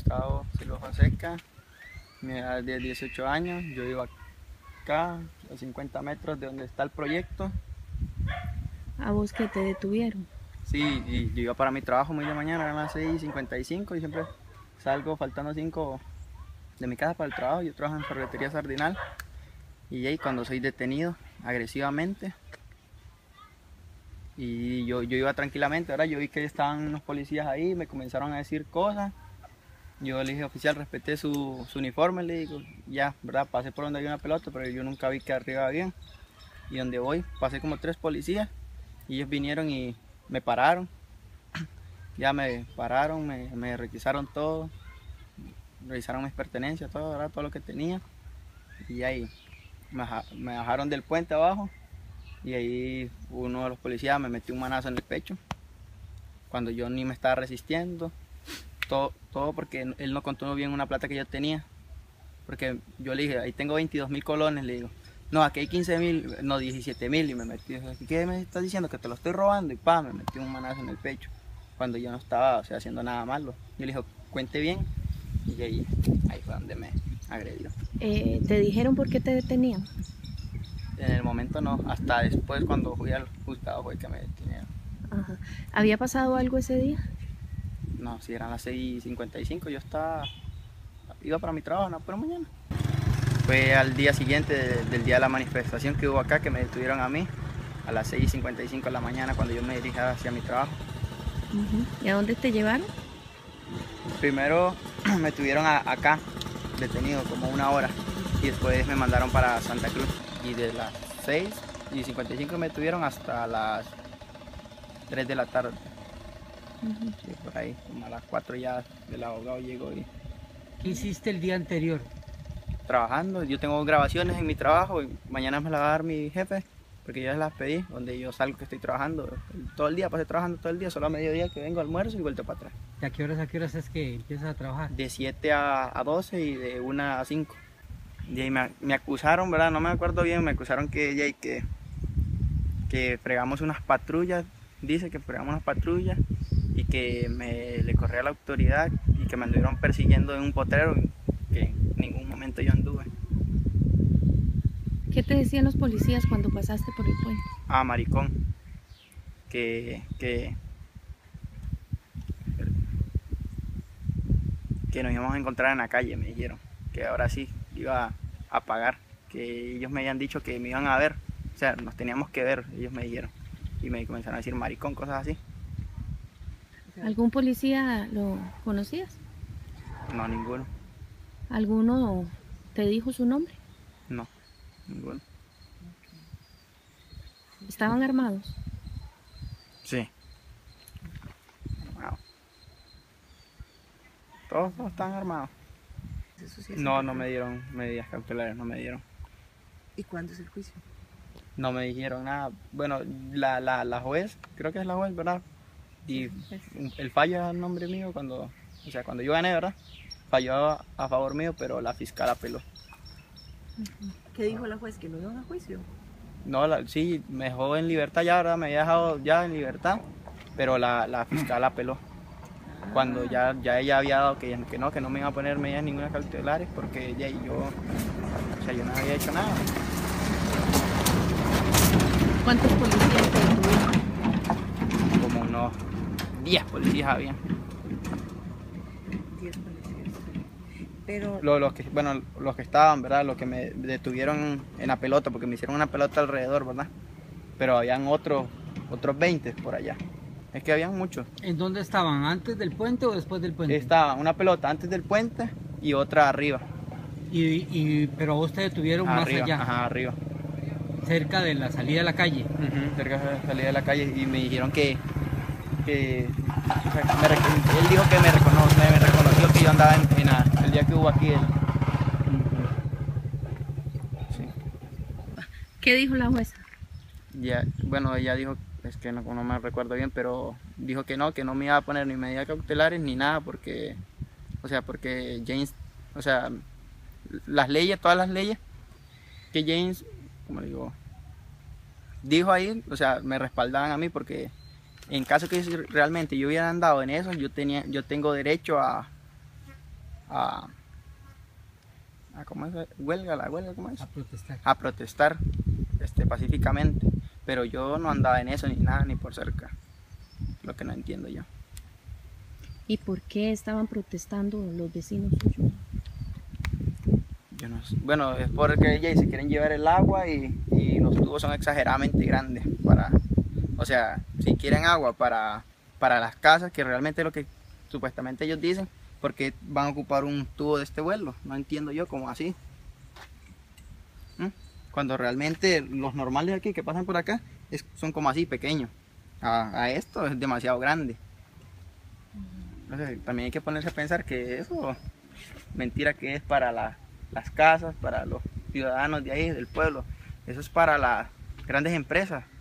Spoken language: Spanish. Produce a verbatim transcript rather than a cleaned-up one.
Gustavo Silva Fonseca, mi edad es de dieciocho años, yo vivo acá, a cincuenta metros de donde está el proyecto. ¿A vos que te detuvieron? Sí, y yo iba para mi trabajo muy de mañana, eran las seis y cincuenta y cinco y siempre salgo faltando cinco de mi casa para el trabajo. Yo trabajo en ferretería Sardinal y ahí cuando soy detenido agresivamente y yo, yo iba tranquilamente, ahora yo vi que estaban unos policías ahí, me comenzaron a decir cosas. Yo le dije, oficial, respeté su, su uniforme, le digo, ya, ¿verdad? Pasé por donde había una pelota, pero yo nunca vi que arriba había. Y donde voy, pasé como tres policías y ellos vinieron y me pararon. Ya me pararon, me, me requisaron todo, revisaron mis pertenencias, todo, ¿verdad? Todo lo que tenía. Y ahí me, me bajaron del puente abajo y ahí uno de los policías me metió un manazo en el pecho cuando yo ni me estaba resistiendo. Todo, todo porque él no contó bien una plata que yo tenía. Porque yo le dije, ahí tengo veintidós mil colones, le digo. No, aquí hay quince mil, no, diecisiete mil. Y me metió, ¿qué me estás diciendo? Que te lo estoy robando. Y pa, me metió un manazo en el pecho. Cuando yo no estaba, o sea, haciendo nada malo. Yo le dije, cuente bien. Y ahí, ahí fue donde me agredió. Eh, ¿te dijeron por qué te detenían? En el momento no, hasta después cuando fui al juzgado fue que me detenieron. Ajá. ¿Había pasado algo ese día? No, si eran las seis y cincuenta y cinco, yo estaba, iba para mi trabajo, no, pero mañana. Fue al día siguiente de, del día de la manifestación que hubo acá, que me detuvieron a mí, a las seis y cincuenta y cinco de la mañana, cuando yo me dirigía hacia mi trabajo. Uh-huh. ¿Y a dónde te llevaron? Primero me tuvieron a, acá, detenido como una hora, y después me mandaron para Santa Cruz. Y de las seis y cincuenta y cinco me tuvieron hasta las tres de la tarde. Uh-huh. Sí, por ahí, como a las cuatro ya el abogado llegó. Y... ¿Qué hiciste el día anterior? Trabajando, yo tengo grabaciones en mi trabajo y mañana me las va a dar mi jefe, porque yo las pedí, donde yo salgo que estoy trabajando todo el día, pasé trabajando todo el día, solo a mediodía que vengo, almuerzo y vuelto para atrás. ¿De a qué horas a qué horas es que empiezas a trabajar? De siete a doce y de una a cinco. Y ahí me, me acusaron, ¿verdad? No me acuerdo bien, me acusaron que ella y que, que fregamos unas patrullas, dice que fregamos unas patrullas y que me le corrí a la autoridad y que me anduvieron persiguiendo en un potrero, que en ningún momento yo anduve. ¿Qué te decían los policías cuando pasaste por el puente? Ah, maricón. Que, que, que nos íbamos a encontrar en la calle, me dijeron. Que ahora sí iba a pagar. Que ellos me habían dicho que me iban a ver. O sea, nos teníamos que ver, ellos me dijeron. Y me comenzaron a decir maricón, cosas así. ¿Algún policía lo conocías? No, ninguno. ¿Alguno te dijo su nombre? No, ninguno. ¿Estaban armados? Sí. Wow. Todos, todos están armados. No, no me dieron medidas cautelares, no me dieron. ¿Y cuándo es el juicio? No me dijeron nada. Bueno, la, la, la juez, creo que es la juez, ¿verdad? Y el fallo es el nombre mío cuando, o sea, cuando yo gané, ¿verdad? Falló a, a favor mío, pero la fiscal apeló. ¿Qué dijo la juez? ¿Que no iban a juicio? No, la, sí, me dejó en libertad ya, ¿verdad? Me había dejado ya en libertad, pero la, la fiscal apeló. Cuando ya, ya ella había dado que, que no, que no me iba a poner medidas ninguna cautelares porque ella y yo, o sea, yo no había hecho nada. ¿Cuántos policías te detuvieron? Como unos diez policías había. diez policías. Pero... Los, los que, bueno, los que estaban, ¿verdad? Los que me detuvieron en la pelota, porque me hicieron una pelota alrededor, ¿verdad? Pero habían otros, otros veinte por allá. Es que habían muchos. ¿En dónde estaban? ¿Antes del puente o después del puente? Estaba una pelota antes del puente y otra arriba. Y, y, pero a vos te detuvieron arriba, más allá. Ajá, arriba. Cerca de la salida de la calle. Uh-huh, cerca de la salida de la calle y me dijeron que, que o sea, me, él dijo que me reconoció, me, me reconoció que yo andaba en, en la, el día que hubo aquí. El, sí. ¿Qué dijo la jueza? Ya, bueno, ella dijo, es que no, no me recuerdo bien, pero dijo que no, que no me iba a poner ni medidas cautelares ni nada porque, o sea, porque James, o sea, las leyes, todas las leyes que James, como digo, dijo ahí, o sea, me respaldaban a mí porque en caso que realmente yo hubiera andado en eso, yo tenía, yo tengo derecho a, a, a ¿cómo es? Huelga, la huelga, ¿cómo es? A protestar. A protestar este, pacíficamente, pero yo no andaba en eso ni nada, ni por cerca, lo que no entiendo yo. ¿Y por qué estaban protestando los vecinos suyos? Yo no sé. Bueno, es porque ella se quieren llevar el agua y, y los tubos son exageradamente grandes para, o sea, si quieren agua para, para las casas, que realmente es lo que supuestamente ellos dicen, porque van a ocupar un tubo de este vuelo, no entiendo yo cómo así. ¿Mm? Cuando realmente los normales aquí que pasan por acá es, son como así pequeños, a, a esto es demasiado grande. Entonces, también hay que ponerse a pensar que eso, mentira que es para la, las casas, para los ciudadanos de ahí, del pueblo, eso es para las grandes empresas.